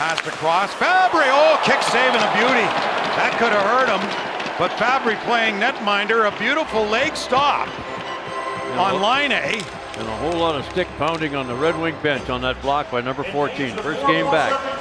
Passed across. Fabry, oh, kick save and a beauty. That could have hurt him. But Fabry playing netminder, a beautiful leg stop on line A. And a whole lot of stick pounding on the Red Wing bench on that block by number 14. First game back.